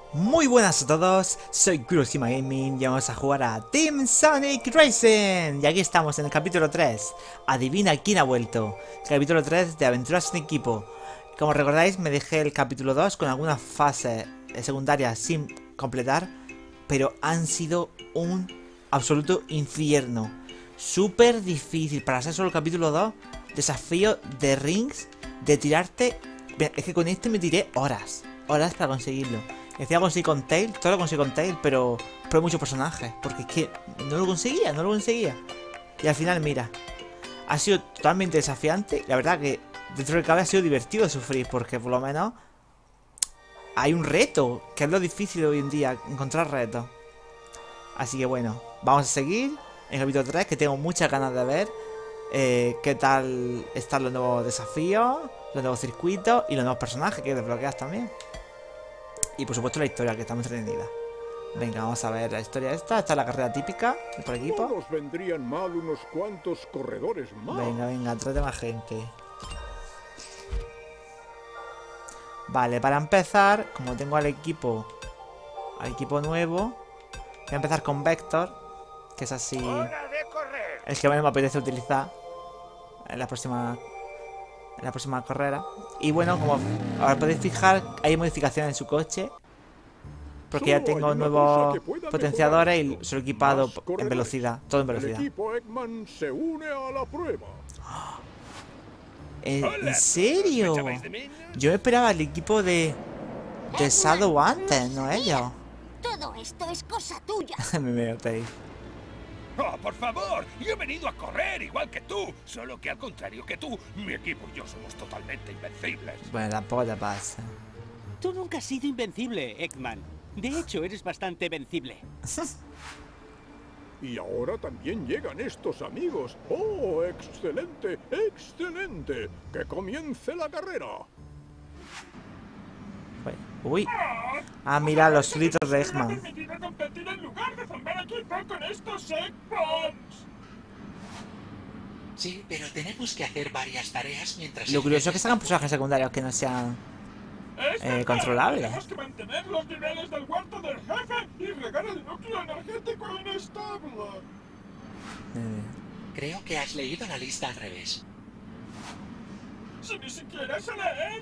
Muy buenas a todos, soy Kurosima Gaming y vamos a jugar a Team Sonic Racing. Y aquí estamos en el capítulo 3. Adivina quién ha vuelto. El capítulo 3 de Aventuras en Equipo. Como recordáis, me dejé el capítulo 2 con algunas fases secundarias sin completar, pero han sido un absoluto infierno. Súper difícil para ser solo el capítulo 2. Desafío de rings, de tirarte. Es que con este me tiré horas para conseguirlo. Decía conseguir con Tail, todo lo conseguí con Tail, pero muchos personajes, porque es que no lo conseguía. Y al final, mira, ha sido totalmente desafiante. La verdad que dentro del cabe ha sido divertido sufrir, porque por lo menos hay un reto, que es lo difícil hoy en día, encontrar retos. Así que bueno, vamos a seguir en el capítulo 3, que tengo muchas ganas de ver qué tal están los nuevos desafíos, los nuevos circuitos y los nuevos personajes que desbloqueas también. Y por supuesto la historia, que está muy entretenida. Venga, vamos a ver la historia esta. Esta es la carrera típica por equipo. No nos vendrían mal unos cuantos corredores más. Venga, trate más gente. Vale, para empezar, como tengo al equipo nuevo, voy a empezar con Vector, que es así el que más me apetece utilizar en la próxima carrera. Y bueno, como ahora podéis fijar, hay modificaciones en su coche, porque ya tengo nuevos potenciadores y se lo he equipado en velocidad, todo en velocidad. El equipo Eggman se une a la prueba. ¿En serio? Yo me esperaba el equipo de Shadow antes, no ellos. Todo esto es cosa tuya. Me metéis. ¡Oh, por favor! Yo he venido a correr igual que tú. Solo que al contrario que tú, mi equipo y yo somos totalmente invencibles. Bueno, tampoco te pasa. Tú nunca has sido invencible, Eggman. De hecho, eres bastante vencible. Y ahora también llegan estos amigos. ¡Oh, excelente, excelente! ¡Que comience la carrera! Uy. Ah, mira, los litros de Eggman. Sí, pero tenemos que hacer varias tareas mientras... Lo curioso es que salgan personajes secundarios que no sean controlables. Tenemos que mantener los niveles del huerto del jefe y regar el núcleo energético inestable. Creo que has leído la lista al revés. Si ni siquiera se lee.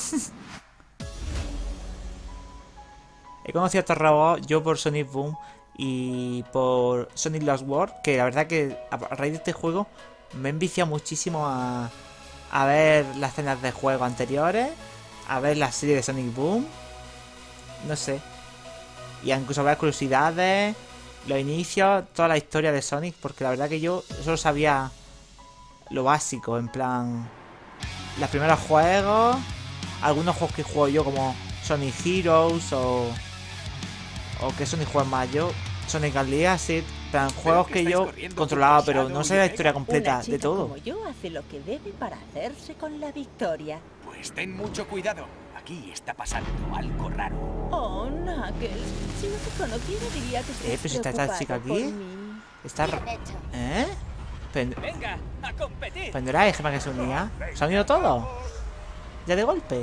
He conocido a estos robots yo por Sonic Boom y por Sonic Lost World, que la verdad que a raíz de este juego me he enviciado muchísimo a ver las escenas de juego anteriores, a ver la serie de Sonic Boom, no sé, y incluso a ver curiosidades, los inicios, toda la historia de Sonic, porque la verdad que yo solo sabía lo básico, en plan, los primeros juegos, algunos juegos que juego yo como Sonic Heroes o que Sonic juega más yo, Sonic Unleashed, plan, juegos que yo controlaba, pero no sé la historia completa de todo. Como yo hace lo que debe para hacerse con la victoria. Pues ten mucho cuidado. Aquí está pasando algo raro. Oh, Knuckles, si no te conociera diría que estás pero si está esta chica preocupado aquí. por mí. Está... ¡Venga, a competir! ¿Pero no era Eggman que se unía? ¿Se han unido todos? ¿Ya de golpe?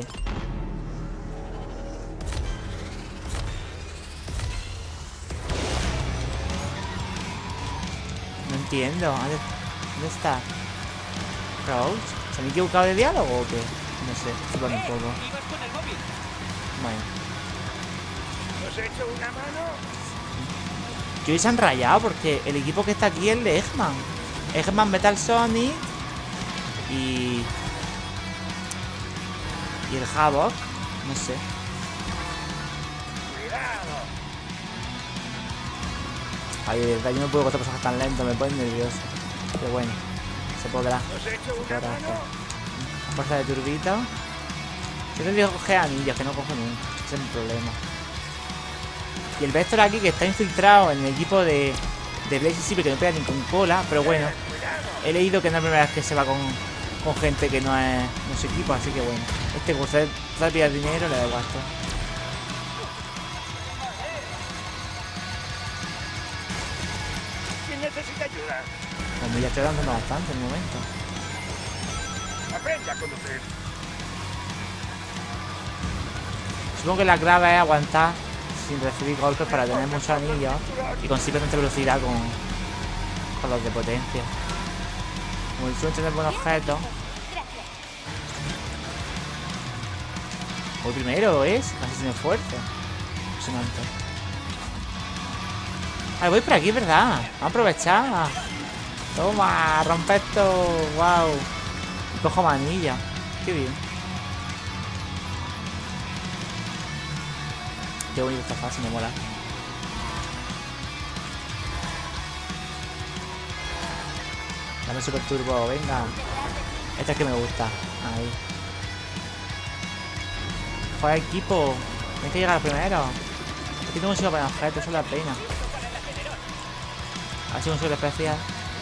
No entiendo. ¿Dónde está? ¿Rose? ¿Se han equivocado de diálogo o qué? No sé, flipando un poco. ¡Ibas con el móvil! Bueno. ¿Os he hecho una mano? Yo se han rayado porque el equipo que está aquí es el de Eggman. Eggman, Metal Sonic y el Havoc. No sé. ¡Cuidado! Ay, de verdad, yo no puedo con estos personajes tan lentos, me ponen nervioso. Pero bueno, se podrá. ¿Os he hecho una podrá mano? hacer. Fuerza de turbito. Yo tendría que coger anillos, que no cojo nunca. Ese es mi problema. Y el Vector aquí, que está infiltrado en el equipo de Blaze Siempre, que no pega ni con cola. Pero bueno, he leído que no es la primera vez que se va con gente que no es su equipo. Así que bueno, este por ser pillar dinero le da gasto. ¿Quién necesita ayuda? Pues me ya estoy dando bastante en el momento. Aprende a conducir. Supongo que la clave es aguantar sin recibir golpes para tener muchos anillos y conseguir tanta velocidad con los de potencia. Como el suelo tener buenos objetos. Voy primero, ¿es? Casi sin esfuerzo. Impresionante. Ah, voy por aquí, ¿verdad? Vamos a aprovechar. Toma, rompe esto. Wow. Y cojo manilla. Qué bien. Qué bonito esta fase, me mola. Dame super turbo, venga. Esta es que me gusta. Ahí. Joder, equipo. Hay que llegar primero. Aquí tengo un solo para objetos, eso es la pena. Así un solo especial.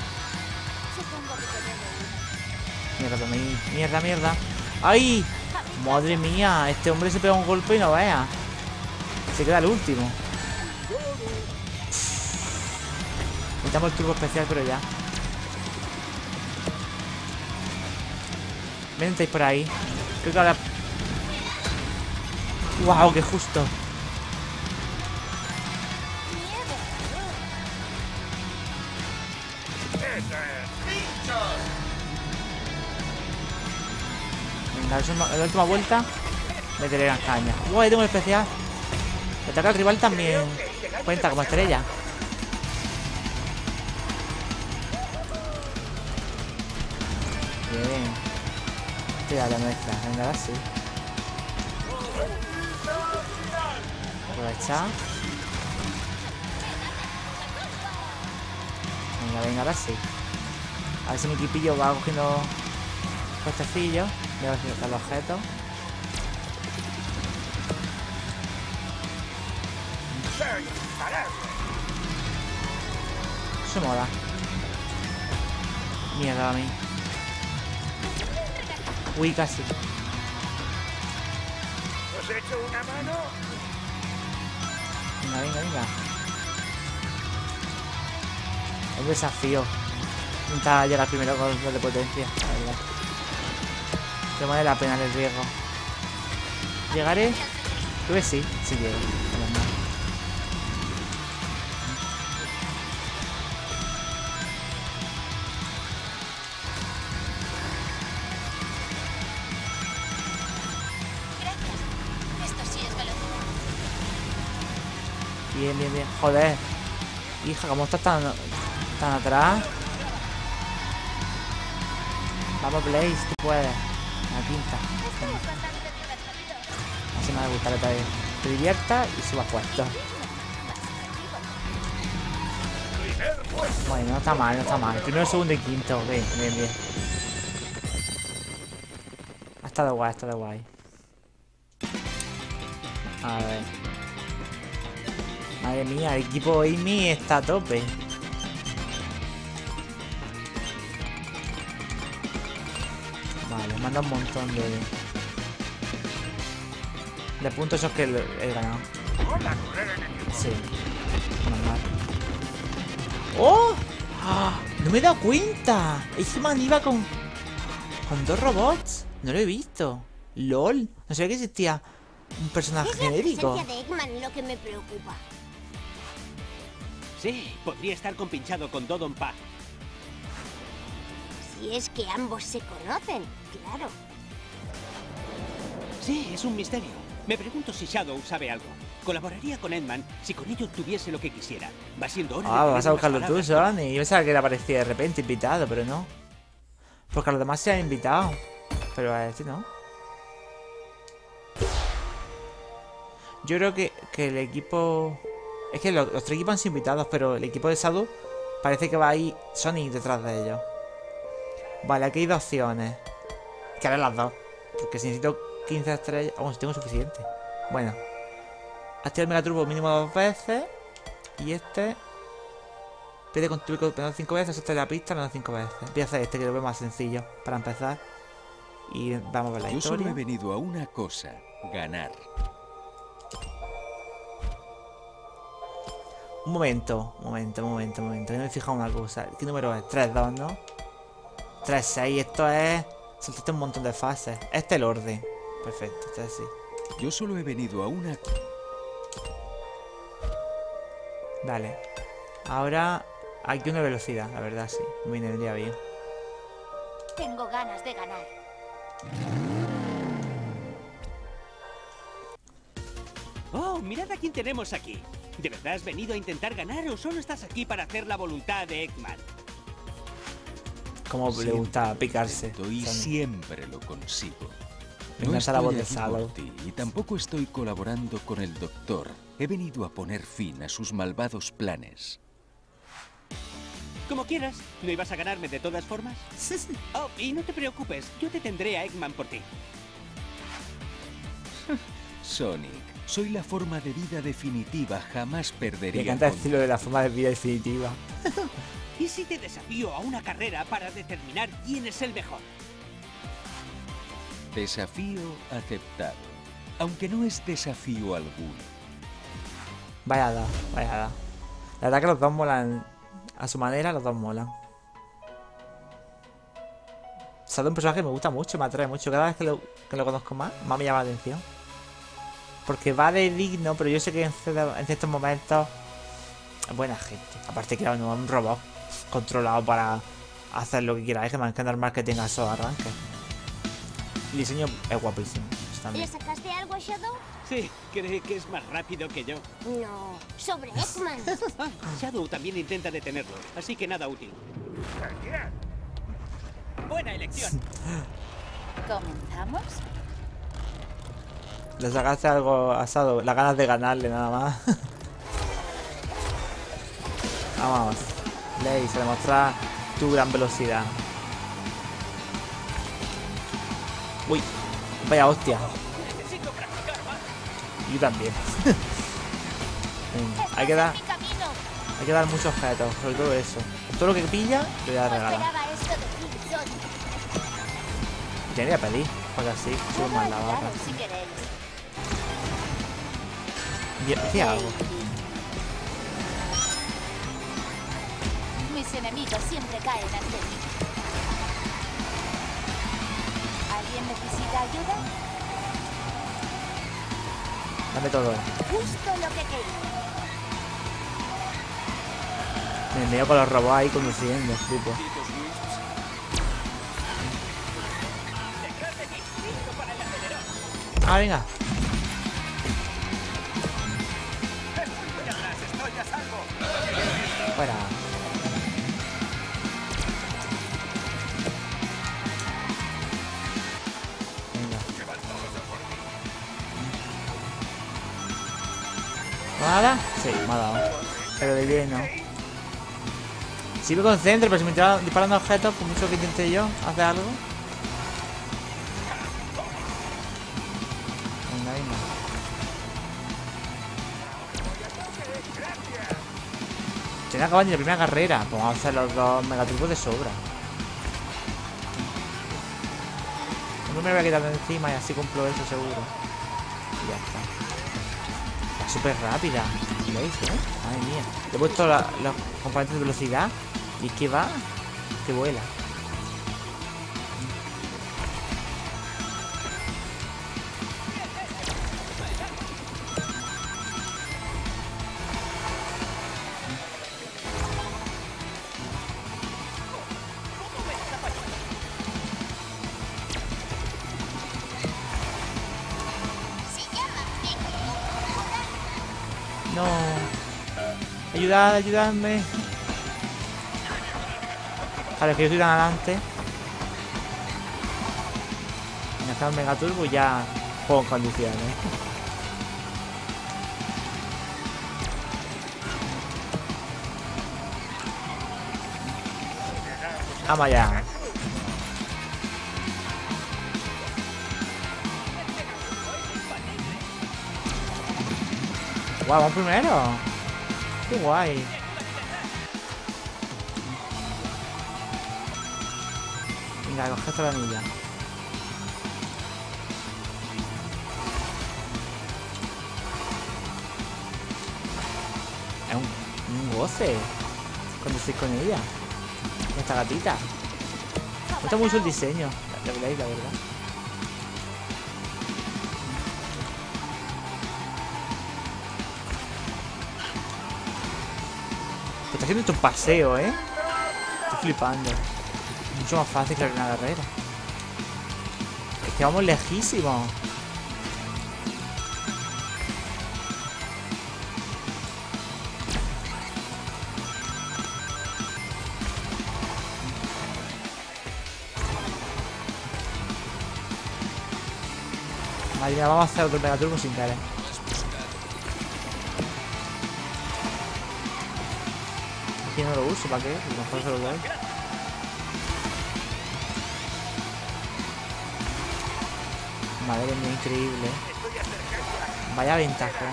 Mierda, mierda, mierda. ¡Ay! Madre mía, este hombre se pega un golpe y no vea. Se queda el último. Necesitamos el turbo especial, pero ya. Ventéis por ahí. Creo que ahora... ¡Wow! ¡Qué justo! Venga, la última vuelta. Meteré las cañas. ¡Wow! Tengo un especial. Le ataca al rival también. Cuenta como estrella. Bien. Tira la nuestra. Venga, ahora sí. Aprovechar. Venga, venga, ahora sí. A ver si mi equipillo va cogiendo puestecillos. Voy a ver si están los objetos. Eso mola. Mierda a mí. Uy, casi. ¿Os he hecho una mano? Venga, venga, venga. Un desafío. Intentar llegar primero con los de potencia, la verdad. Que vale la pena el riesgo. ¿Llegaré? Creo que sí, sí llego. Bien, bien, bien. Joder. Hija, ¿cómo estás tan atrás? Vamos, Blaze, tú puedes. La quinta. Así me va a gustar que te diviertas y subas puestos. Bueno, no está mal, no está mal. Primero, segundo y quinto. Bien, bien, bien. Ha estado guay, ha estado guay. A ver. Madre mía, el equipo Amy está a tope. Vale, manda un montón de puntos esos que he ganado. Sí, normal. ¡Oh! ¡Ah! ¡No me he dado cuenta! Eggman iba con dos robots. No lo he visto. ¡Lol! No sabía que existía un personaje genérico. Es la presencia de Eggman lo que me preocupa. Sí, podría estar compinchado con Dodon Pack. Si es que ambos se conocen, claro. Sí, es un misterio. Me pregunto si Shadow sabe algo. Colaboraría con Eggman si con ello tuviese lo que quisiera. Va siendo hora de Ah, tener vas a buscarlo unas tú, palabras. Sony. Yo pensaba que él aparecía de repente invitado, pero no. Porque a los demás se han invitado. Pero a este no. Yo creo que el equipo... Es que los tres equipos han sido invitados, pero el equipo de Shadow parece que va ahí Sonic detrás de ellos. Vale, aquí hay dos opciones. Que haré las dos. Porque si necesito 15 estrellas... Vamos, si tengo suficiente. Bueno. Activa el Mega Turbo mínimo 2 veces. Y este... Pide construir menos 5 veces. Esta es la pista menos 5 veces. Voy a hacer este que lo veo más sencillo. Para empezar. Y vamos a ver la Yo historia. solo he venido a una cosa. Ganar. Un momento, que no me he fijado una cosa. ¿Qué número es? 3-2, ¿no? 3-6, esto es... Saltaste un montón de fases. Este es el orden. Perfecto, este es así. Yo solo he venido a una... Dale. Ahora aquí una velocidad, la verdad, sí. Me vendría bien. Tengo ganas de ganar. Oh, mirad a quién tenemos aquí. ¿De verdad has venido a intentar ganar o solo estás aquí para hacer la voluntad de Eggman? Como le gusta picarse. Y Sonic. siempre lo consigo. Me No encanta la voz estoy de aquí por Shadow. ti y tampoco estoy colaborando con el doctor. He venido a poner fin a sus malvados planes. Como quieras. ¿No ibas a ganarme de todas formas? Oh, y no te preocupes. Yo te tendré a Eggman por ti. Sonic, soy la forma de vida definitiva. Jamás perdería. Me encanta el contra estilo de la forma de vida definitiva. ¿Y si te desafío a una carrera para determinar quién es el mejor? Desafío aceptado. Aunque no es desafío alguno. Vaya da, vaya da. La verdad que los dos molan. A su manera, los dos molan. Shadow es un personaje que me gusta mucho, me atrae mucho. Cada vez que lo conozco más me llama la atención. Porque va de digno, pero yo sé que en ciertos momentos es buena gente. Aparte que no es un robot controlado para hacer lo que quiera. Es que normal que tenga esos arranques. El diseño es guapísimo. ¿Le sacaste algo a Shadow? Sí, cree que es más rápido que yo. No, sobre Eggman. Ah, Shadow también intenta detenerlo, así que nada útil. Buena elección. ¿Comenzamos? Le sacaste algo a Shadow, las ganas de ganarle nada más. Vamos. Blaze, demuestra tu gran velocidad. Uy, vaya hostia. Yo también. Hay que dar muchos objetos, sobre todo eso. Todo lo que pilla, le voy a regalar. Y te voy a pedir, porque así subo más la barra. ¿Qué hago? Mis enemigos siempre caen ante mí. ¿Alguien necesita ayuda? Dame todo. Justo lo que quería. Me veo con los robots ahí conduciendo, tipo. Ah, venga. Fuera. Venga. ¿Me ha dado? Sí, me ha dado. Pero de lleno. Si me concentro, pero si me está disparando objetos, por mucho que intente yo hacer algo. Venga, venga. Tiene que acabar ni la primera carrera. Pues vamos a hacer los dos megatrucos de sobra. No me lo voy a quitar de encima y así cumplo eso seguro. Y ya está. Está súper rápida. ¿Veis, Madre mía. Le he puesto los componentes de velocidad. ¿Y qué va? Que vuela. No. Ayudad, ayudadme. Vale, que yo estoy tan adelante. Me está el Mega Turbo y ya juego en condiciones. Vamos allá. Guau, vamos primero. Qué guay. Venga, coge esta anilla. Es un goce cuando estoy con ella. Con esta gatita. Me gusta mucho el diseño. La verdad. está haciendo un paseo, ¿eh? Estoy flipando. Mucho más fácil que una carrera. Es que vamos lejísimos. Vale, ya vamos a hacer otro megaturbo sin querer. Aquí no lo uso, ¿para qué? A lo mejor se lo doy. Madre mía, increíble. Vaya ventaja.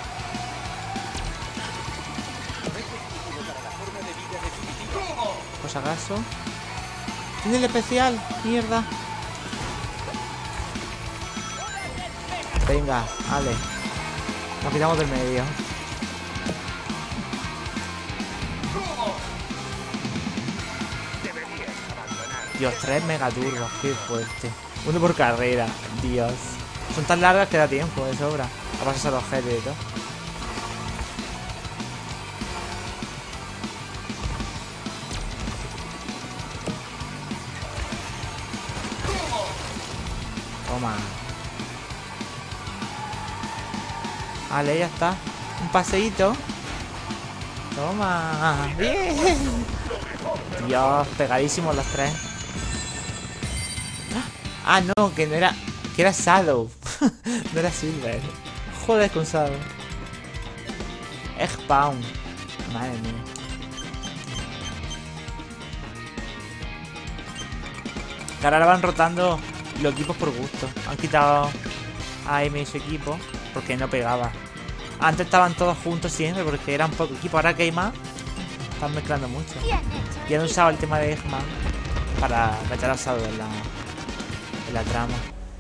Pues acaso. ¿Tiene el especial? Mierda. Venga, vale. Nos quitamos del medio. Dios, 3 megaturbos, qué fuerte. Uno por carrera, Dios. Son tan largas que da tiempo, de sobra. A pasar a los objetos y todo. Toma. Vale, ya está. Un paseíto. Toma. Bien. Dios, pegadísimos los 3. Ah, no, que no era... Que era Shadow. No era Silver. Joder con Shadow. Eggpound. Madre mía. Que ahora van rotando los equipos por gusto. Han quitado a Amy y su equipo porque no pegaba. Antes estaban todos juntos siempre porque eran poco equipo. Ahora que hay más, están mezclando mucho. Y han usado el tema de Eggman para meter a Shadow en la trama.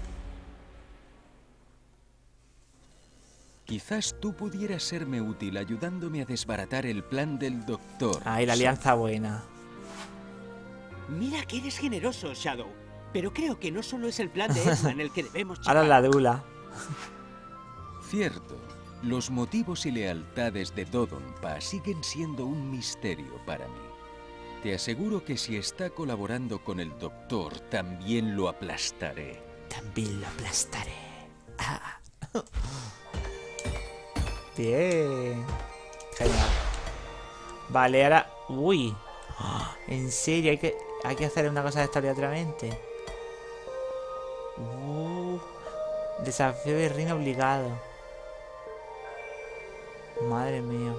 Quizás tú pudieras serme útil ayudándome a desbaratar el plan del doctor. Ay, la alianza buena. Mira que eres generoso, Shadow. Pero creo que no solo es el plan de Eggman el que debemos checar. Ahora la dula. Cierto. Los motivos y lealtades de Dodonpa siguen siendo un misterio para mí. Te aseguro que si está colaborando con el doctor, también lo aplastaré. También lo aplastaré. Ah. Bien. Genial. Vale, ahora... Uy. En serio, hay que hacer una cosa de esta aleatoriamente. Desafío de reino obligado. Madre mía.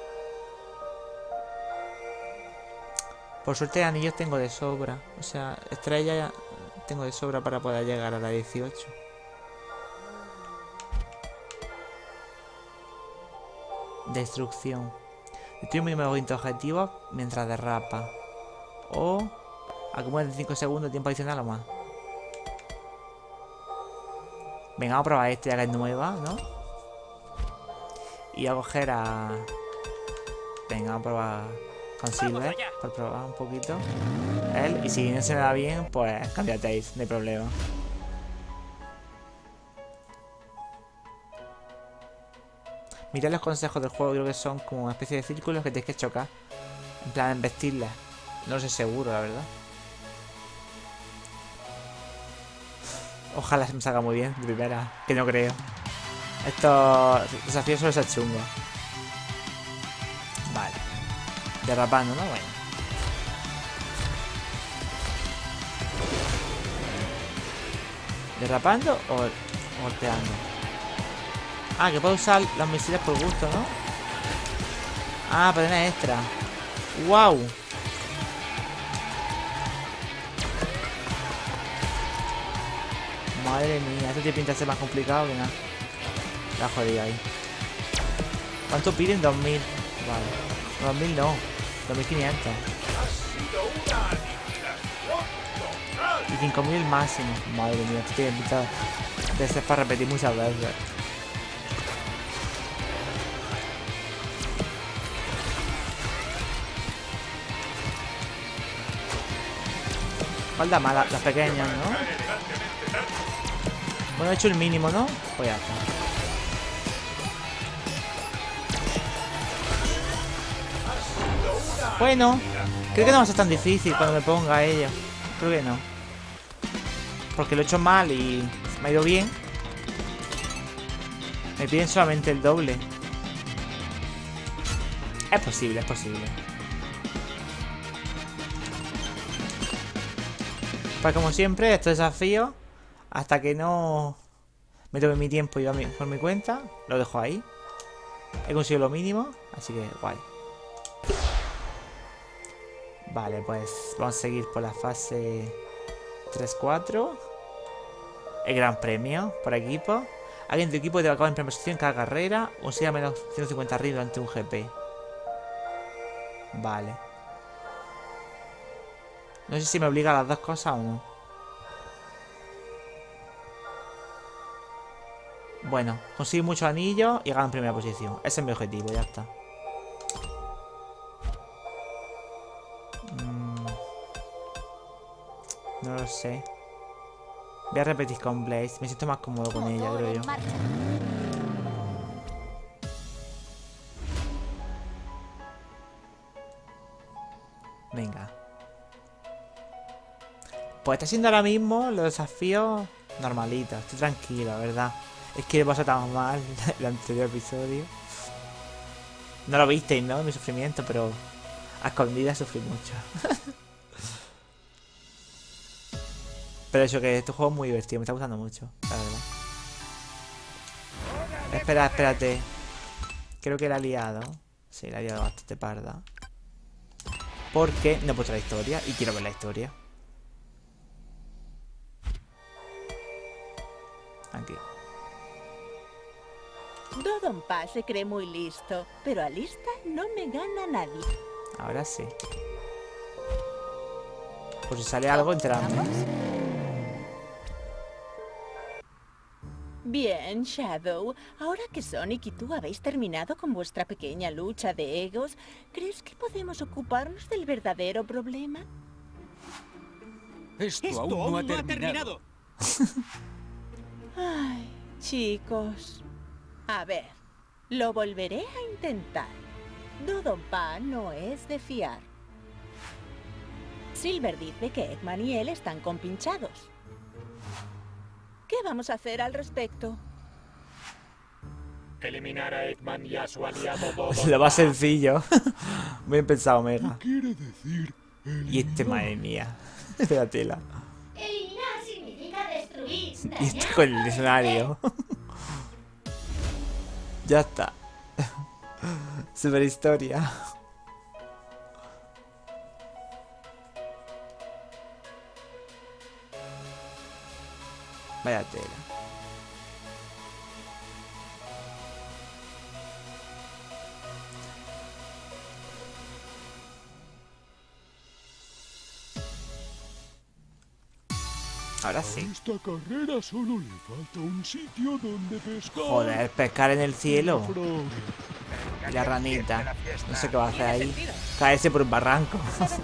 Por suerte de anillos tengo de sobra. O sea, estrella tengo de sobra para poder llegar a la 18. Destrucción. Destruye un movimiento objetivo mientras derrapa. O acumula 5 segundos de tiempo adicional o más. Venga, vamos a probar esta ya que es nueva, ¿no? Y a coger a... Venga, vamos a probar con Silver. Por probar un poquito. Él. Y si no se me da bien, pues cambiateis, no hay problema. Mirad los consejos del juego, creo que son como una especie de círculos que tenéis que chocar. En plan, embestirles. No lo sé seguro, la verdad. Ojalá se me salga muy bien de primera, que no creo. Estos desafíos suelen ser chungos. Vale. Derrapando, ¿no? Bueno. ¿Derrapando o golpeando? Ah, que puedo usar los misiles por gusto, ¿no? Ah, pero una extra. ¡Wow! Madre mía, esto tiene pinta de ser más complicado que nada. La jodida ahí. ¿Cuánto piden? 2000. Vale. 2000 no. 2500. Y 5000 el máximo. Madre mía, esto tiene pinta de ser para repetir muchas veces. Falta más las pequeñas, ¿no? Bueno, he hecho el mínimo, ¿no? Pues ya está. Bueno, creo que no va a ser tan difícil cuando me ponga a ello. Creo que no. Porque lo he hecho mal y me ha ido bien. Me piden solamente el doble. Es posible, es posible. Pues como siempre, estos desafíos, hasta que no me tome mi tiempo y yo por mi cuenta, lo dejo ahí. He conseguido lo mínimo, así que guay. Vale, pues vamos a seguir por la fase 3-4. El gran premio por equipo. Alguien de tu equipo debe acabar en primera posición en cada carrera. O sea, menos 150 RID durante un GP. Vale. No sé si me obliga a las dos cosas o no. Bueno, conseguir muchos anillos y ganar en primera posición. Ese es mi objetivo, ya está. No lo sé. Voy a repetir con Blaze. Me siento más cómodo con ella, creo yo. Venga. Pues está siendo ahora mismo los desafíos normalitos. Estoy tranquilo, ¿verdad? Es que le pasó tan mal el anterior episodio. No lo visteis, ¿no? Mi sufrimiento, pero a escondidas sufrí mucho. Pero eso, que este juego es muy divertido. Me está gustando mucho, la verdad. Espérate. Creo que la he liado. Sí, la he liado bastante parda. Porque no he puesto la historia y quiero ver la historia. Aquí. Dodonpa se cree muy listo, pero a lista no me gana nadie. Ahora sí. Pues si sale algo, enterarme. Bien, Shadow. Ahora que Sonic y tú habéis terminado con vuestra pequeña lucha de egos, ¿crees que podemos ocuparnos del verdadero problema? Esto aún no ha terminado. Ay, chicos. A ver, lo volveré a intentar. Dodonpa no es de fiar. Silver dice que Eggman y él están compinchados. ¿Qué vamos a hacer al respecto? Eliminar a Eggman y a su aliado Dodonpa. Lo más sencillo. Bien pensado, Mega. Quiere decir Y este, madre mía. De la tela. Eliminar significa destruir. Y este con el escenario. Ya está. Super historia. Vaya tela. Ahora sí. A esta carrera solo le falta un sitio donde pescar. Joder, pescar en el cielo. Y la ranita. No sé qué va a hacer ahí. Caerse por un barranco.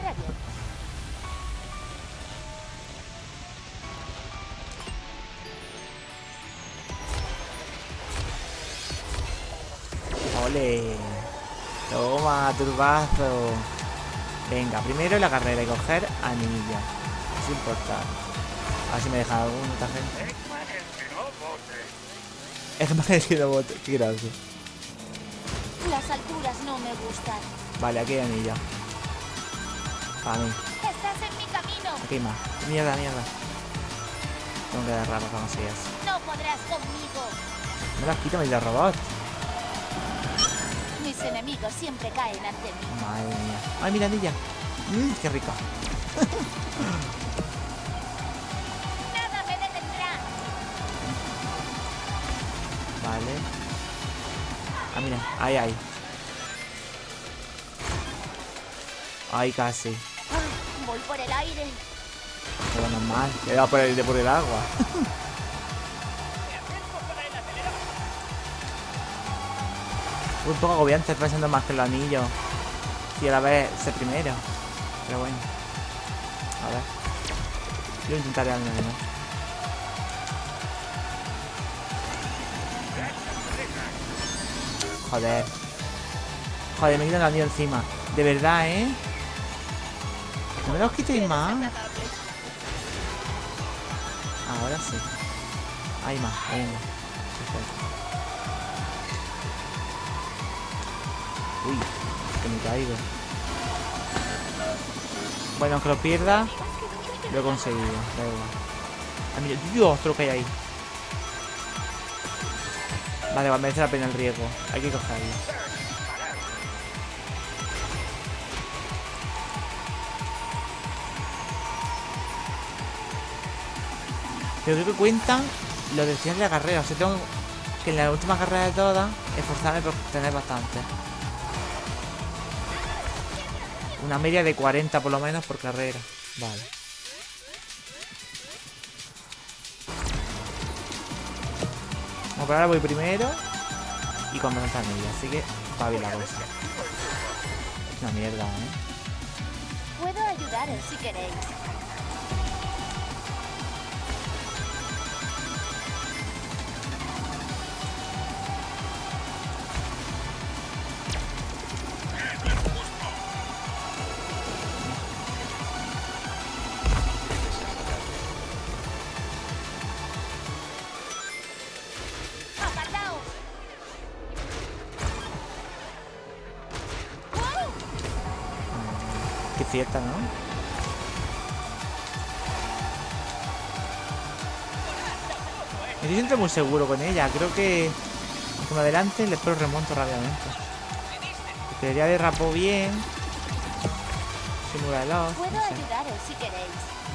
¡Ole! Toma, turbazo. Venga, primero la carrera y coger anilla. Es importante. A ver si me deja alguna gente. Eggman el que no bote. Qué gracia. Las alturas no me gustan. Vale, aquí hay anilla. Para mí. Estás en mi camino. Aquí hay más. Mierda, mierda. Tengo que agarrar las cosillas. No podrás conmigo. Me las quito, me la robot. Mis enemigos siempre caen ante mí. Madre mía. Ay, mira, anilla. Qué rico. Nada me detendrá. Vale. Ah, mira. Ahí, ahí. Ay, casi. Voy por el aire. Pero normal. He dado por el agua. Un poco agobiante pensando más que el anillo. Y a la vez ser primero. Pero bueno. A ver. Yo intentaré al menos. Joder. Joder, me quitan el anillo encima. De verdad, ¿eh? No me los quitéis más. Ahora sí. Hay más, venga. Perfecto. Uy, que me caigo. Bueno, aunque lo pierda, lo he conseguido. Da igual. Ah, mira, Dios, otro que hay ahí. Vale, merece la pena el riesgo. Hay que cogerlo. Pero creo que cuentan los del final de la carrera. O sea, tengo que en la última carrera de todas esforzarme por tener bastante. Una media de 40 por lo menos por carrera. Vale. Bueno, pero ahora voy primero y con tanta media, así que va bien la cosa. Es una mierda, ¿eh? Puedo ayudaros si queréis. ¡Apartaos! Qué fiesta, ¿no? Me siento muy seguro con ella. Creo que como adelante después remonto rápidamente. Porque ya derrapó bien. Simula el off. Puedo No sé. ayudaros si queréis.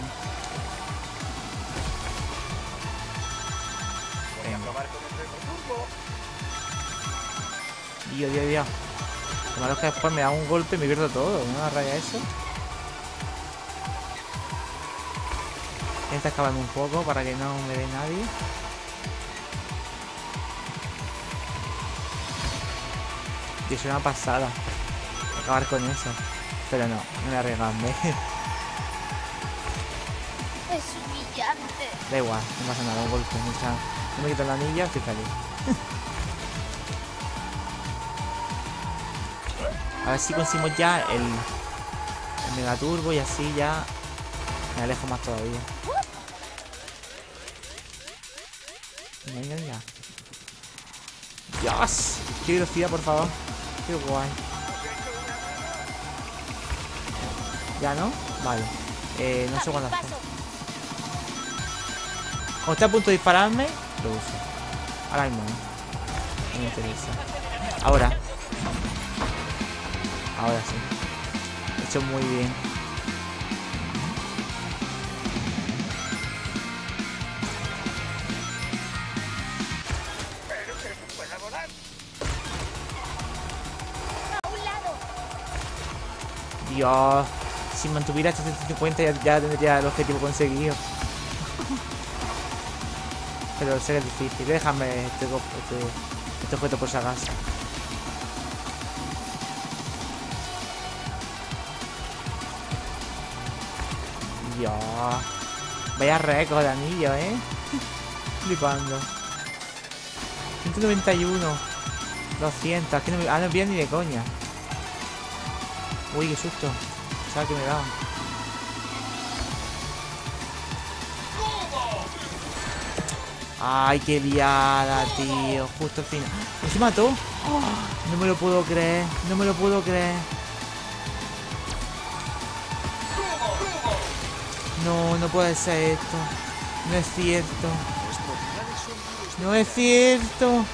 Voy a probar con el retroturbo. Dios. Lo malo es que después me da un golpe y me pierdo todo. ¿No me raya eso? Está excavando un poco para que no me dé nadie. Y es una pasada acabar con eso. Pero no voy a arriesgarme. Es humillante. Da igual, no pasa nada, un golpe. No me quito la anilla, estoy feliz. A ver si conseguimos ya el mega turbo y así ya me alejo más todavía. Venga. ¡Dios! ¡Qué velocidad, por favor! ¡Qué guay! ¿Ya no? Vale. No sé cuándo hacer. Cuando esté a punto de dispararme, lo uso. Ahora mismo no me interesa. Ahora sí. He hecho muy bien. Pero que no pueda volar. A un lado. Dios. Si mantuviera estos 150 ya tendría el objetivo conseguido. Pero sé que es difícil. Déjame este objeto por si acaso. Dios. Vaya récord de anillo, ¿eh? Flipando. 191. 200. Es que no me... no envían ni de coña. Uy, qué susto. ¿Sabes qué me daba? Ay, qué liada, tío. Justo al final. ¿Y se mató? Oh, no me lo puedo creer. No me lo puedo creer. No, no puede ser esto. No es cierto. No es cierto.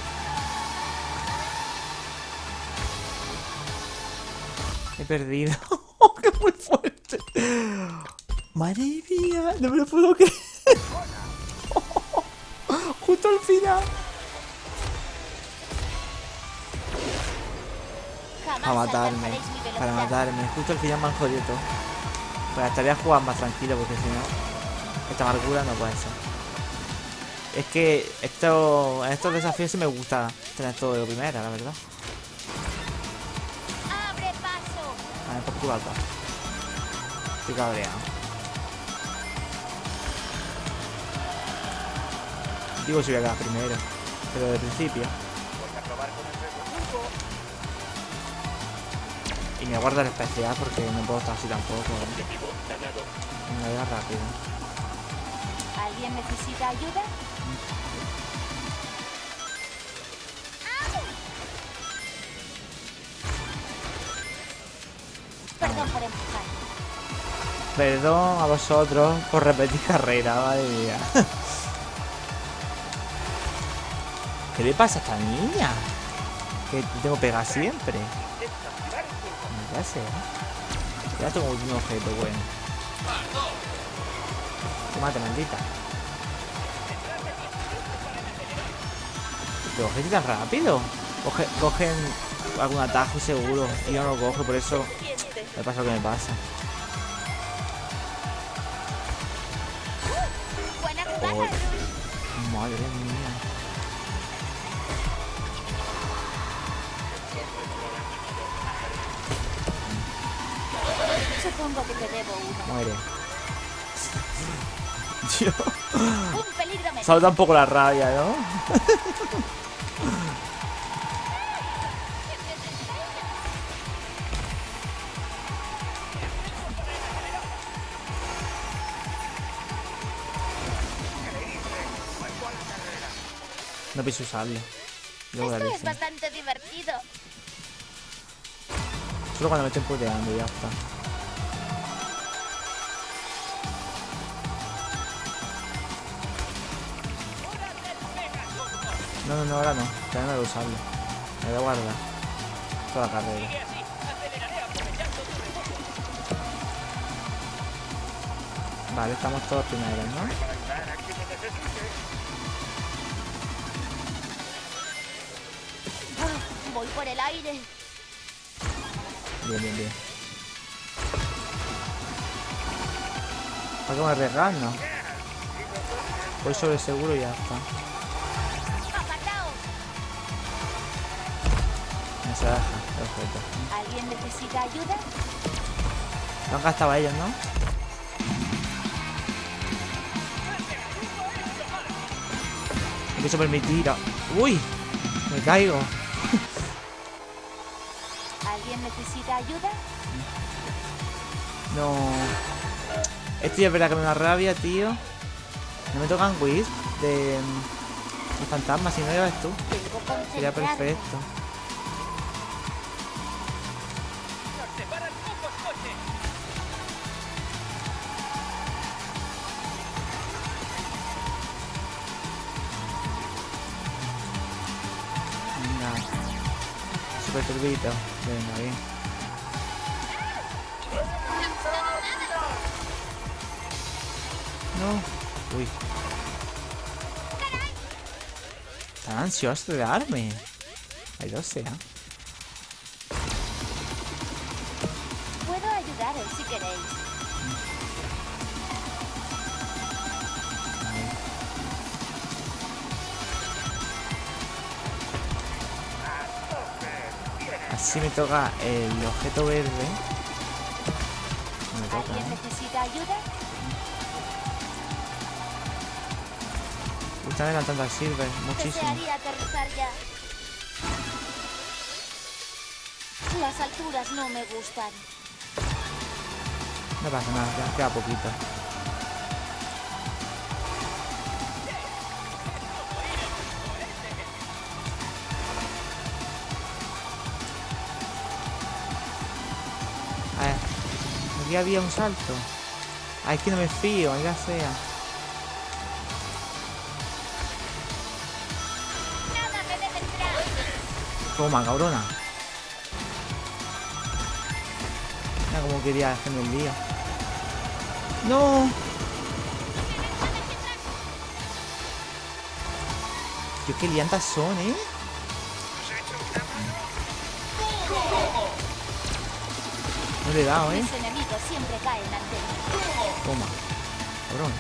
He perdido. ¡Qué muy fuerte! Madre mía, no me lo puedo creer. Justo al final. Para matarme. Para matarme. Justo al final me han jodido todo. Pues estaría jugando más tranquilo porque si no, esta amargura no puede ser. Es que en estos desafíos sí me gusta tener todo de primera, la verdad. Abre paso. A ver, por tu alta. Estoy cabreado. Digo si voy a quedar primero, pero de principio. Voy a probar con el retroturbo. Y me guardo el especial porque no puedo estar así tampoco. Me voy a rápido. ¿Alguien necesita ayuda? Perdón por empujar. Perdón a vosotros por repetir carrera, madre mía. ¿Qué le pasa a esta niña? Que tengo que pegar siempre. No ya sé. Ya tengo un objeto bueno. Tómate, maldita. ¿Pero coges tan rápido? Cogen algún atajo seguro. Y yo no lo cojo, por eso me pasa lo que me pasa. Oh, madre mía. Supongo que te debo uno. Muere. Dios. Un peligro menos. Salta un poco la rabia, ¿no? No pienso usarlo. Luego Esto la es bastante divertido. Solo cuando me estén puteando y ya está. No, ahora no. También me voy a usarlo. Me voy a guardar toda la carrera. Vale, estamos todos primeros, ¿no? Voy por el aire. Bien. ¿Para qué me arriesgarnos? Voy sobre seguro y ya está. ¡Apartaos! No se deja, perfecto. ¿Alguien necesita ayuda? Lo han gastado ellos, ¿no? No quiso permitir. ¡Uy! Me caigo. ¿Alguien necesita ayuda? No. Esto ya es verdad que me da rabia, tío. No me tocan Wisp de fantasmas, si no ya ves tú. Sería perfecto. Venga. Super turbito. Venga, bien. No. Uy. Están ansiosos de darme. Ahí lo sea. Puedo ayudaros si queréis. Así me toca el objeto verde. No me toca, ¿Alguien necesita ayuda? Están adelantando al Silver, muchísimo. Desearía aterrizar ya. Las alturas no me gustan. No pasa nada, ya queda poquito. A ver, aquí había un salto. Ay, es que no me fío, ya sea. Nada me detendrá. Toma, cabrona. Mira cómo quería hacerme el día. ¡No! Dios, qué liantas son, ¿eh? No le he dado, ¿eh? Mis enemigos siempre caen ante mí. Toma. Cabrón.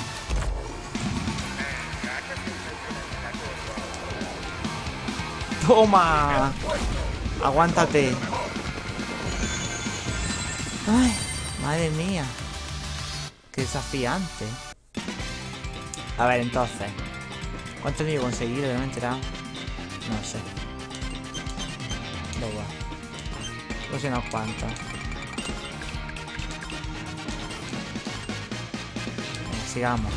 ¡Toma! Aguántate. Ay, madre mía. Qué desafiante. A ver, entonces. ¿Cuánto he tenido que conseguir? No me he enterado. No sé. Da igual. No sé unos cuantos. Venga, sigamos.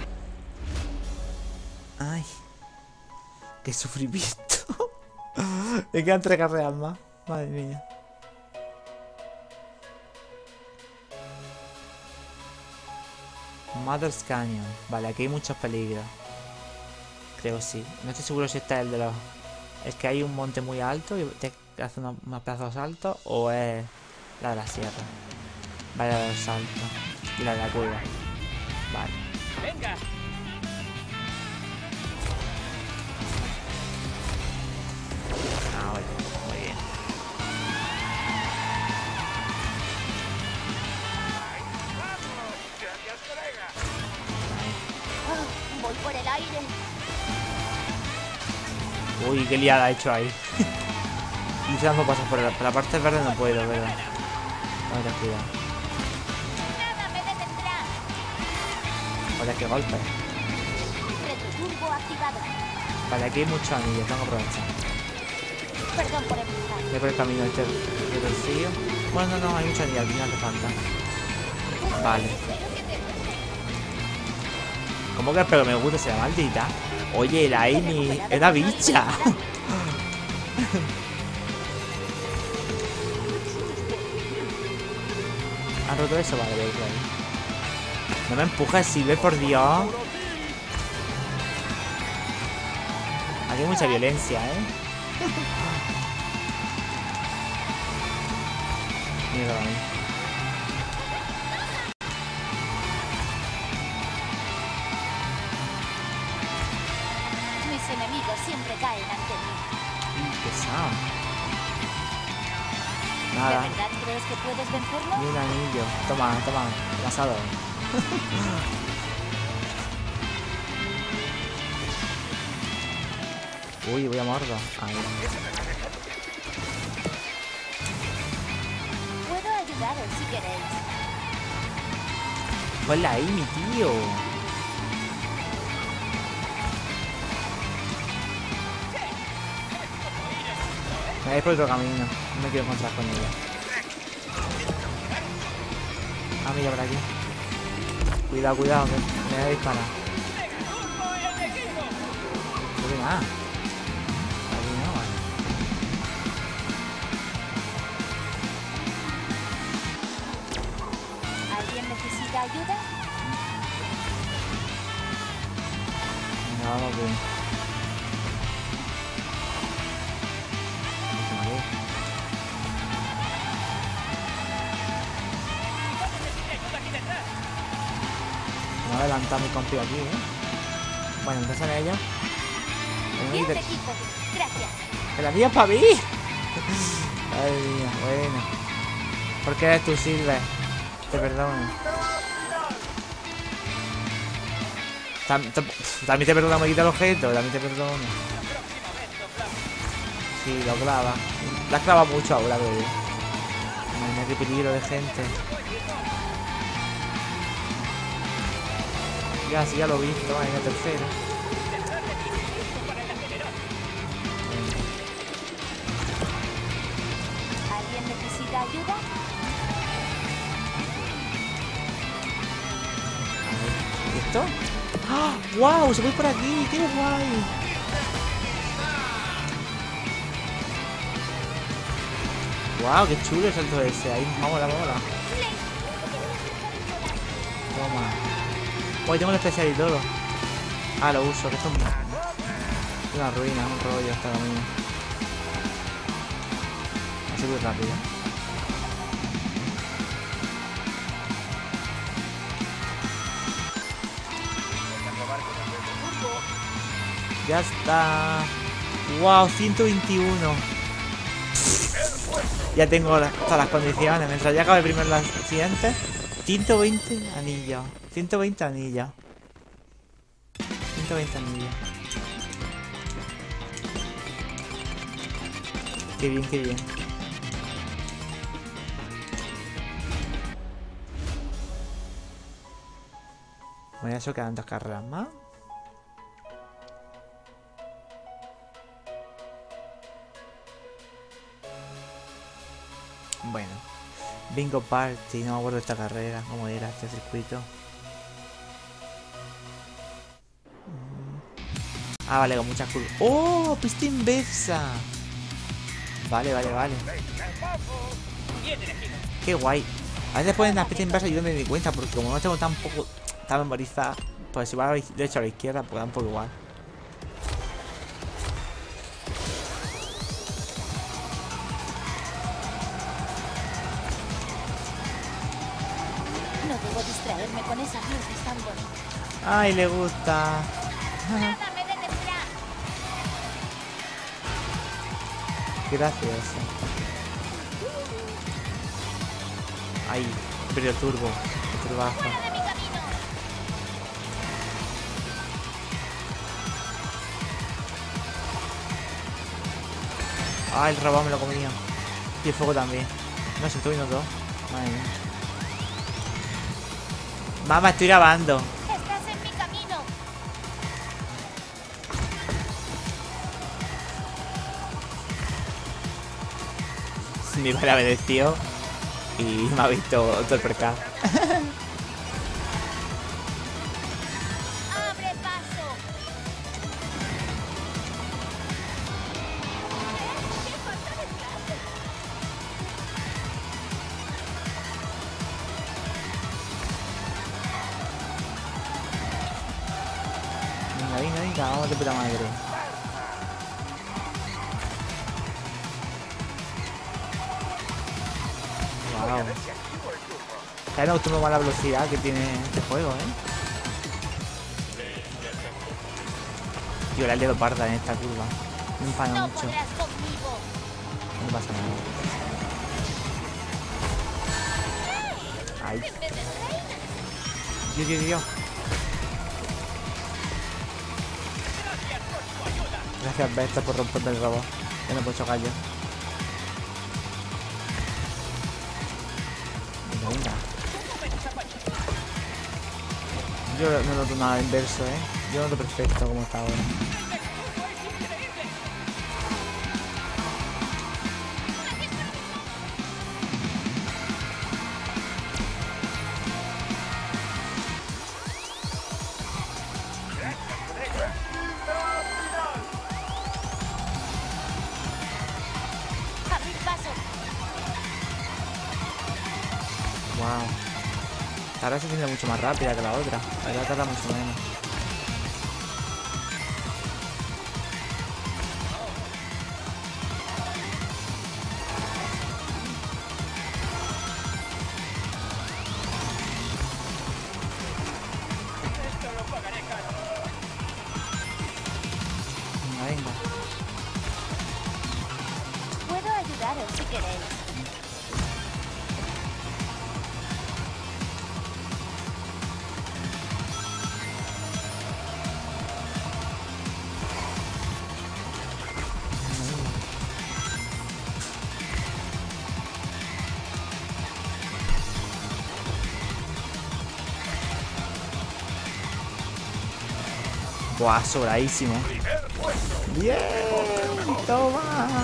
Ay. Qué sufrimiento. Me quedan 3 carreras más. Madre mía. Mother's Canyon. Vale, aquí hay muchos peligros. Creo sí. No estoy seguro si este es el de los... Es que hay un monte muy alto y te hace unos pedazos saltos. O es la de la sierra. Vale, la de los saltos. Y la de la cueva. Vale. ¡Venga! Ah, vale. Muy bien. Voy por el aire. Uy, qué liada ha hecho ahí. Quizás no pasas por la parte verde, no puedo, ¿verdad? No te cuidado. Nada me detendrá. Hola, qué golpe. Retroturbo activado. Vale, aquí hay muchos anillos, tengo que aprovechar. Perdón por empujar. Voy por el camino este río. Bueno, no, hay muchos anillos, aquí no hace falta. Vale. ¿Cómo que espero que me guste sea maldita? Oye, la Amy es una bicha. ¿Han roto eso? Vale, veis ahí. No me empujes, Silver, por Dios. Aquí hay mucha violencia, ¿eh? Mierda, ahí. Mis enemigos siempre caen ante mí. Pesado. ¿De Nada, verdad crees que puedes vencerlo? ni un anillo. Toma, toma, pasado. Uy, voy a mordo. Ahí. Puedo ayudaros si queréis. Hola, ahí, mi tío. Me voy por otro camino. No me quiero encontrar con ella. Ah, mira por aquí. Cuidado, cuidado, que me voy a disparar. No ve nada. Aquí no, vale. ¿Alguien necesita ayuda? Venga, vamos bien. Vale. Me va a adelantar mi compi aquí, ¿eh? Bueno, entonces sale ella. Bien de equipo. Gracias. ¡Que la mía es para mí! Ay, mía, bueno. ¿Por qué eres tú, Silver? Te perdono. También te perdono, me quita el objeto. También te perdono. Sí, lo clava. La clava mucho ahora, bebé. Mira qué peligro de gente. Ya, sí, ya lo he visto. En la tercera. ¿Alguien necesita ayuda? ¿Y esto? ¡Ah! ¡Wow! Se voy por aquí. ¡Qué guay! ¡Wow! ¡Qué chulo el salto ese! Ahí, vamos la bola. Toma. Hoy tengo el especial y todo. Ah, lo uso, que esto es una ruina, un rollo esta camino. Así muy rápido. Ya está. Wow, 121. Ya tengo todas las condiciones. Mientras ya acabe primero la siguiente. 120 anillos. 120 anillos. 120 anillos. Qué bien, qué bien. Bueno, eso quedan 2 carreras más. Bueno. Bingo Party, no me acuerdo de esta carrera, cómo era este circuito. Ah, vale, con muchas curvas. ¡Oh! Pista inversa. Vale, vale, vale. Qué guay. A veces ponen las pistas inversas y yo no me di cuenta, porque como no tengo tan memorizada, pues si va a la derecha o a la izquierda, pues da un poco igual. No debo distraerme con esas luces tan bonitas. Ay, le gusta. Nada me detendrá. Gracias. Ay, brillo turbo. Turbazo. ¡Fuera de mi camino! Ah, el robot me lo comía. Y el fuego también. No, se estoy viendo todo. Madre mía. Mamá, estoy grabando. Estás en mi camino. Mi padre ha obedecido y me ha visto todo el percal. ¡Abre paso! ¡Qué falta de clase! Venga, venga, venga, vamos de puta madre. Wow. Me gusta más la velocidad que tiene este juego, Tío, el dedo parda en esta curva. Me enfada No mucho. podrás conmigo. No pasa nada. Ay. ¡Que me desreina! Dios. Gracias, Berta, por romperme el robot. Ya no puedo chocar yo. Venga. Yo no noto nada inverso, Yo noto perfecto como está ahora. ¡Abrid paso! Wow. Ahora se siente mucho más rápida que la otra. La otra tarda mucho menos. Venga. Puedo ayudaros si queréis. Buah, sobradísimo. Bien, toma.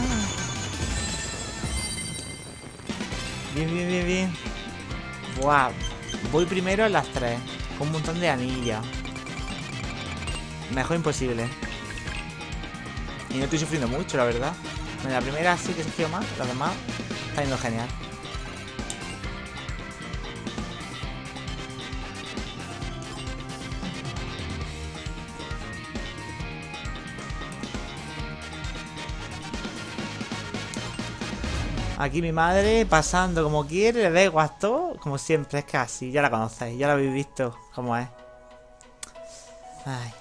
Bien. Buah, voy primero en las 3, con un montón de anillas. Mejor imposible. Y no estoy sufriendo mucho, la verdad. En la primera sí que he sufrido más, las demás está yendo genial. Aquí mi madre pasando como quiere, le da igual todo, como siempre, es que así, ya la conocéis, ya la habéis visto cómo es. Ay.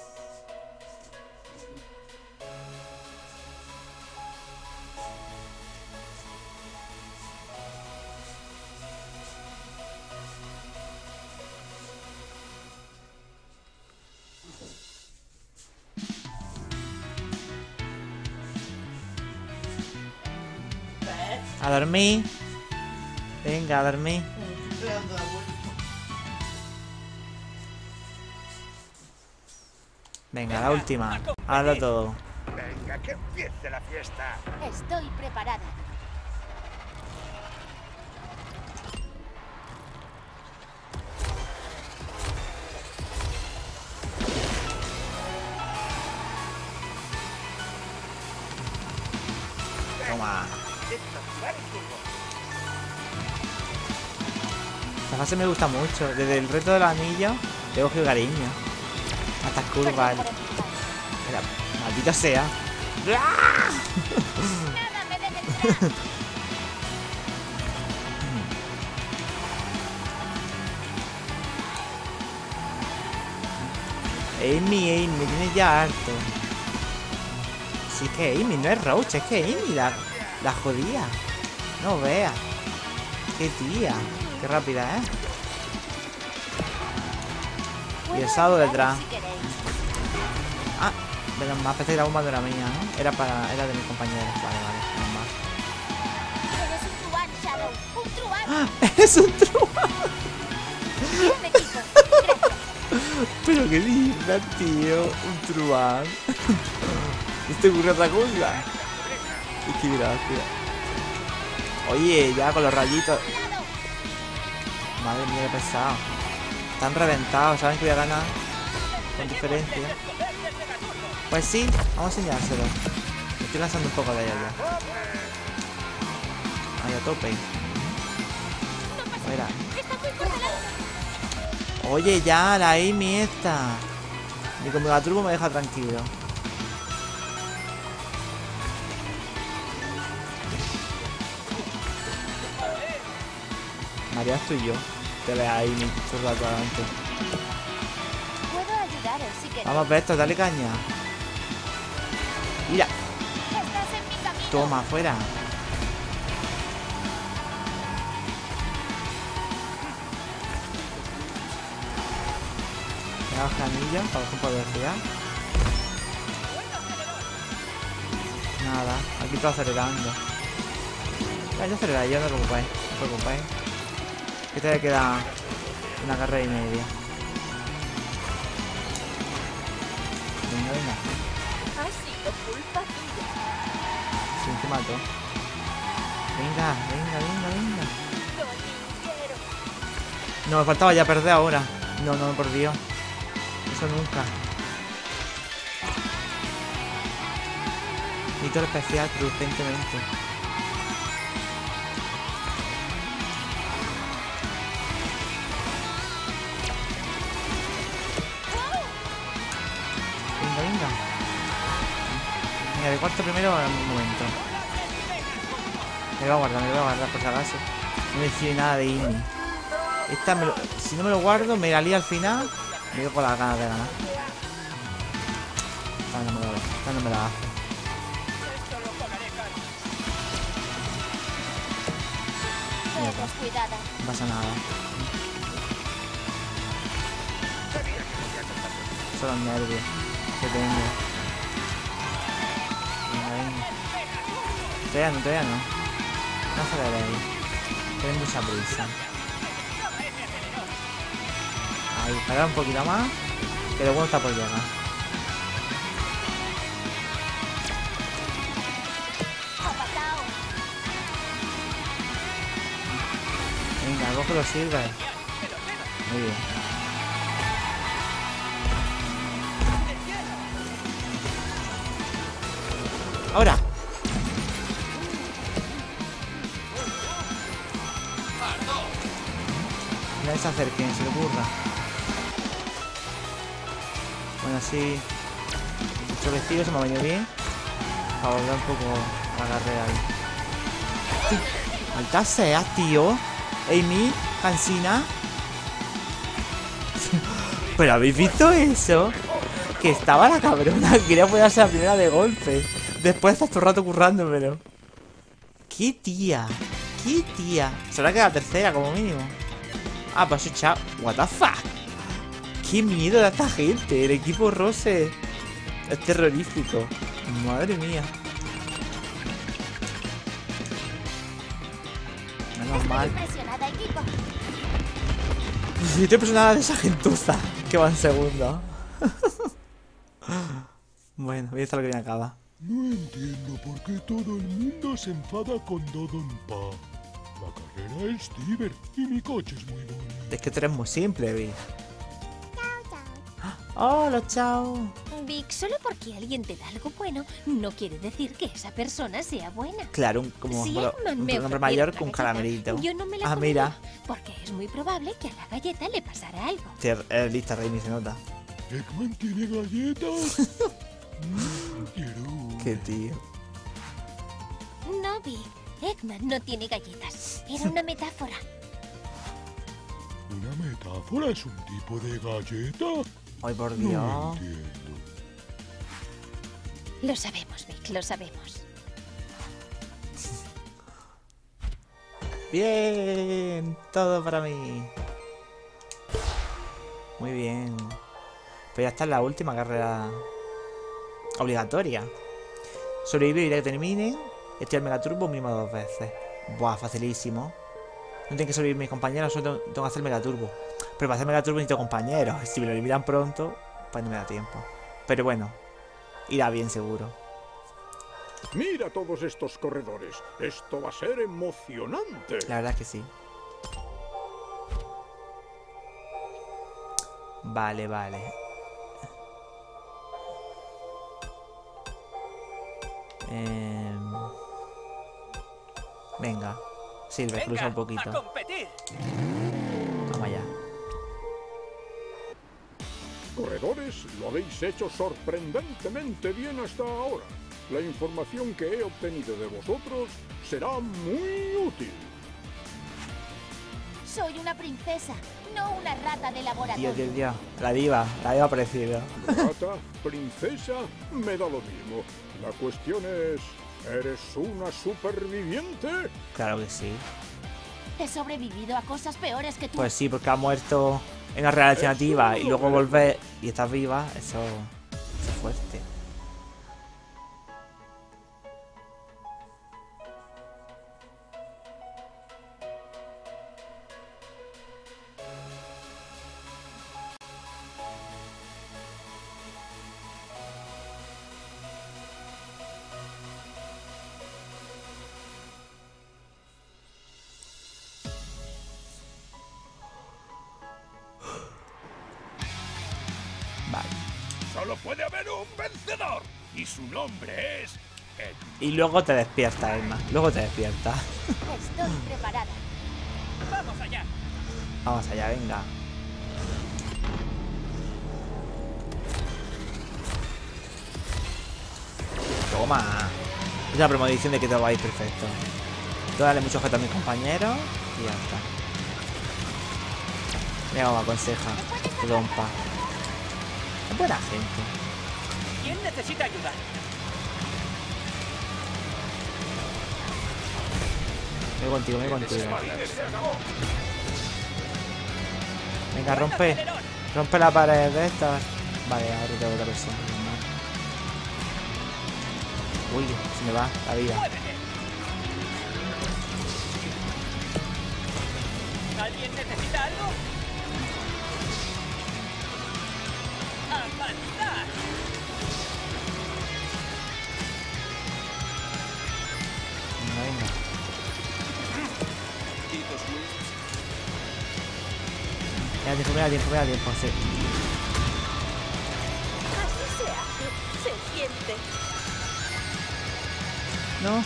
A dormir. Venga, a dormir. Venga, la última. Hazlo todo. Venga, que empiece la fiesta. Estoy preparada. Toma. Esta fase me gusta mucho. Desde el reto del anillo le he cogido cariño. Hasta curvas. Mira, maldita sea. Amy, me tienes ya harto. Sí, que Amy, no es Roach, es que Amy la jodía. No veas. Qué tía. Qué rápida, ¿eh? Y el Shadow detrás. Ah, pero más pensé que la bomba no era mía, ¿no? Era de mis compañeros. Vale, normal. ¡Es un truán! Pero qué linda, tío. Un truán. ¿Este ocurre otra cosa? Qué gracia. Oye, ya con los rayitos. Madre mía, qué pesado. Están reventados, saben que voy a ganar con diferencia. Pues sí, vamos a enseñárselo. Me estoy lanzando un poco de ella ya. Ahí a tope. Mira. Oye, ya, la Amy esta. Ni como la turbo me deja tranquilo. María, estoy yo. Te le Amy, todo rato adelante. Puedo ayudaros si queréis. Vamos, Beto, dale caña. Mira. Estás en mi camino. Toma, afuera. Me da el anillo para que pueda desviar. Nada, aquí todo acelerando. Ya acelera, yo no os preocupéis, no os preocupéis. Que te queda una carrera y media. Venga, venga. Ha sido culpa tuya. Sí, te mato. Venga, venga, venga, venga. No, me faltaba ya perder ahora. No, no, por Dios. Eso nunca. Necesito el especial urgentemente. Venga, venga. Venga, de cuarto primero en un momento. Me lo voy a guardar por si acaso. No me decide nada de Amy. Esta si no me lo guardo, me la lía al final. Me quedo con las ganas de ganar. Esta no me la hace. Cuidado. No pasa nada. Son los nervios que tengo. Venga, venga. Todavía no. No aceleréis. Tenéis mucha prisa. Ahí, parar un poquito más. Que lo bueno está por llegar. Venga, coge los silver. Muy bien. Ahora. No se acerquen, se le ocurra. Bueno, así. Mucho vestido, se me ha venido bien. Para volver un poco a la carrera ahí. Maldita sea, tío. Amy, Hansina. Pero ¿habéis visto eso? Que estaba la cabrona. Quería poder hacer la primera de golpe. Después de estar todo el rato currándomelo. ¡Qué tía! ¡Qué tía! Será que la tercera, como mínimo. Ah, pues chao. What the fuck. ¡Qué miedo de esta gente! El equipo Rose es terrorífico. Madre mía. Menos mal. Estoy impresionada de esa gentuza que va en segundo. Bueno, voy a estar lo que me acaba. No entiendo por qué todo el mundo se enfada con Dodonpa. La carrera es divertida y mi coche es muy bonito. Es que tú eres muy simple, Vi. Hola, chao. Vic, solo porque alguien te da algo bueno, no quiere decir que esa persona sea buena. Claro, como Si un Eggman me hombre ofreciera mayor una con galleta, caramelito. yo no me la Ah, comería, mira. porque es muy probable que a la galleta le pasara algo. Eres lista, Raimi, se nota. ¿Eggman tiene galletas? Quiero. Qué tío. No, Vic. Eggman no tiene galletas. Era una metáfora. ¿Una metáfora es un tipo de galleta? Ay, por No Dios. entiendo. Lo sabemos, Vic, lo sabemos. Bien, todo para mí. Muy bien. Pues ya está en la última carrera obligatoria. Sobrevivir a que terminen. Estoy al Megaturbo mínimo 2 veces. Buah, facilísimo. No tienen que sobrevivir mis compañeros, solo tengo que hacer Megaturbo. Pero para hacer Megaturbo necesito compañeros. Si me lo eliminan pronto, pues no me da tiempo. Pero bueno, irá bien seguro. Mira todos estos corredores. Esto va a ser emocionante. La verdad es que sí. Vale, vale. Venga, Silver, cruza un poquito. ¡A competir! Vamos allá. Corredores, lo habéis hecho sorprendentemente bien hasta ahora. La información que he obtenido de vosotros será muy útil. Soy una princesa, no una rata de laboratorio. Dios. La diva ha aparecido. Rata, princesa, me da lo mismo. La cuestión es, ¿eres una superviviente? Claro que sí. He sobrevivido a cosas peores que tú. Pues sí, porque ha muerto en una real alternativa y luego volver y estás viva, eso es fuerte. Vale. Solo puede haber un vencedor. Y su nombre es... Y luego te despierta, Emma. Luego te despierta. Estoy preparada. ¡Vamos allá! Vamos allá, venga. Toma. Es la premonición de que todo va a ir perfecto. Tengo que darle mucho objeto a mis compañeros y ya está. Mira cómo aconseja. Dompa. Es buena gente. ¿Quién necesita ayuda? Me voy contigo, me voy contigo. Venga, rompe. Rompe la pared de estas. Vale, ahora tengo otra persona. Uy, se me va la vida. ¿Alguien necesita algo? ¡Avanzar! Venga. Me da tiempo, sí. Así se hace. Se siente. No.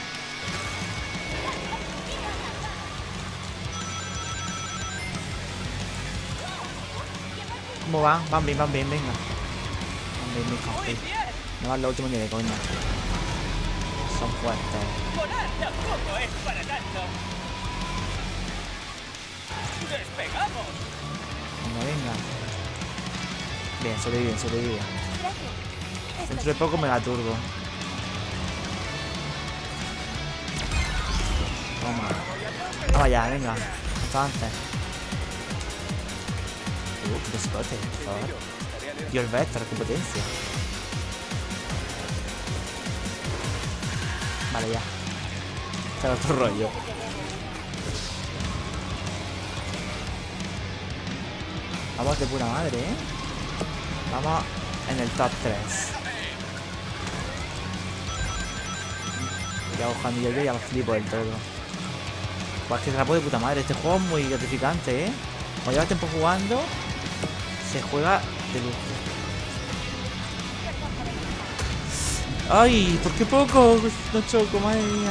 ¿Cómo va? Van bien, venga. Van bien, mis compis. No van los últimos ni de coña. Son fuertes. Volar tampoco es para tanto. ¡Despegamos! Venga. Bien, sobrevive. Dentro de poco Megaturbo. Toma. Vamos allá, venga. Hasta antes. Descote, por favor. Y el Vector, qué potencia. Vale, ya. Está otro rollo. Vamos de pura madre, ¿eh? Vamos en el top 3. Ya Juan y yo ya me flipo del todo. Pues que trapo de puta madre. Este juego es muy gratificante, ¿eh? Como lleva tiempo jugando, se juega de lujo. ¡Ay! ¿Por qué poco? No choco, madre mía.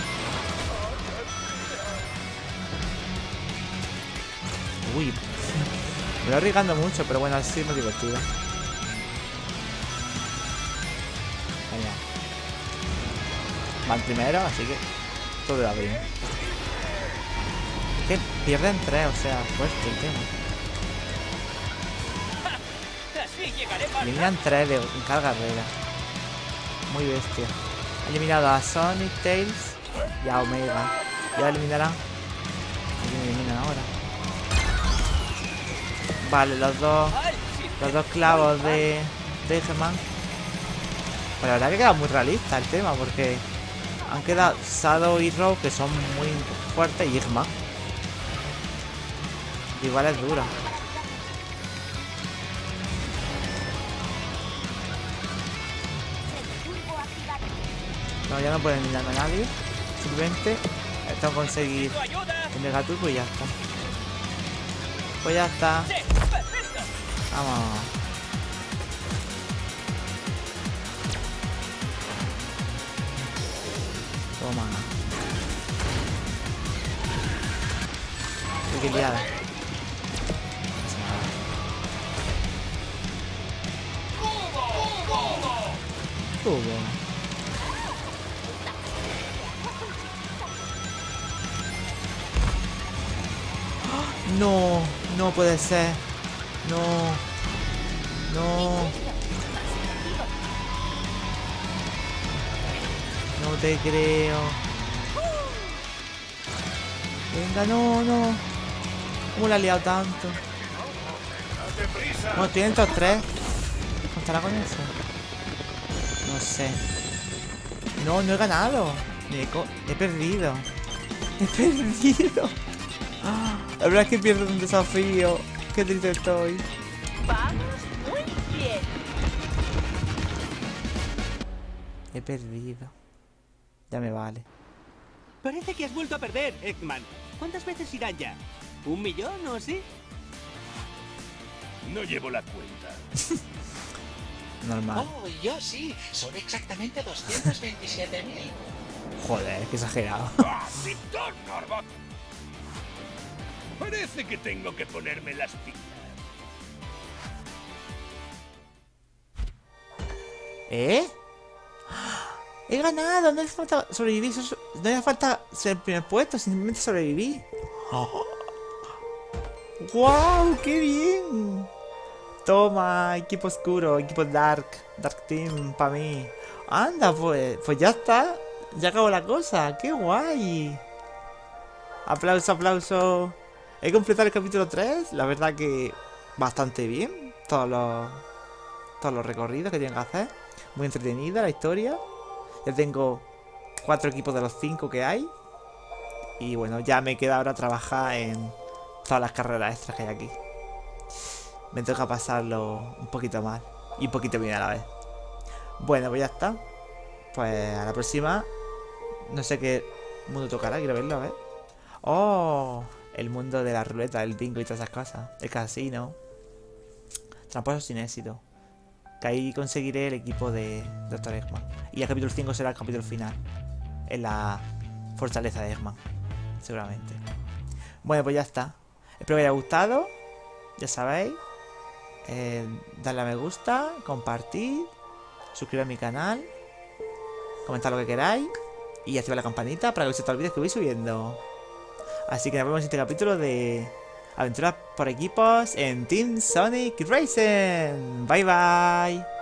Uy. Me voy arriesgando mucho, pero bueno, así es muy divertido. Venga. Van primero, así que todo va bien. Es que pierden 3, o sea, fuerte el tema. Eliminan 3 de cada carrera. Muy bestia. Ha eliminado a Sonic, Tails y a Omega. Ya eliminarán. ¿A quién eliminan ahora? Vale, los dos clavos de Eggman. Pues la verdad que queda muy realista el tema, porque han quedado Shadow y Rogue, que son muy fuertes, y Eggman. Igual es dura. No, ya no pueden eliminarme a nadie. Simplemente tengo que conseguir el Megaturbo y ya está. Pues ya está. Vamos. Toma. Qué liada. Cubo. No, no puede ser. No. No. No te creo. Venga, no, no. ¿Cómo la ha liado tanto? Bueno, estoy en top 3. ¿Contará con eso? No sé. No, no he ganado. He perdido. He perdido. La verdad es que pierdo un desafío. Qué triste estoy. Vamos muy bien. He perdido. Ya me vale. Parece que has vuelto a perder, Eggman. ¿Cuántas veces irán ya? ¿1 millón o así? No llevo la cuenta. Normal. Oh, yo sí. Son exactamente 227.000. Joder, qué exagerado. ¡Ah, Victor Norbot! Parece que tengo que ponerme las pilas. ¿Eh? He ganado, no hace falta sobrevivir, no hace falta ser el primer puesto, simplemente sobrevivir. ¡Wow! ¡Qué bien! Toma, equipo oscuro, equipo Dark Team para mí. Anda, pues ya está, ya acabó la cosa, qué guay. Aplauso, aplauso. He completado el capítulo 3, la verdad que bastante bien. Todos los recorridos que tienen que hacer. Muy entretenida la historia. Ya tengo 4 equipos de los 5 que hay. Y bueno, ya me queda ahora trabajar en todas las carreras extras que hay aquí. Me toca pasarlo un poquito mal y un poquito bien a la vez. Bueno, pues ya está. Pues a la próxima. No sé qué mundo tocará, quiero verlo, a ver. ¡Oh! El mundo de la ruleta, el bingo y todas esas cosas. El casino. Tramposos sin éxito. Que ahí conseguiré el equipo de Dr. Eggman. Y el capítulo 5 será el capítulo final. En la fortaleza de Eggman. Seguramente. Bueno, pues ya está. Espero que os haya gustado. Ya sabéis. Darle a me gusta. Compartir. Suscribir a mi canal. Comentar lo que queráis. Y activar la campanita para que os se te olvide que voy subiendo. Así que nos vemos en este capítulo de aventuras por equipos en Team Sonic Racing. Bye bye.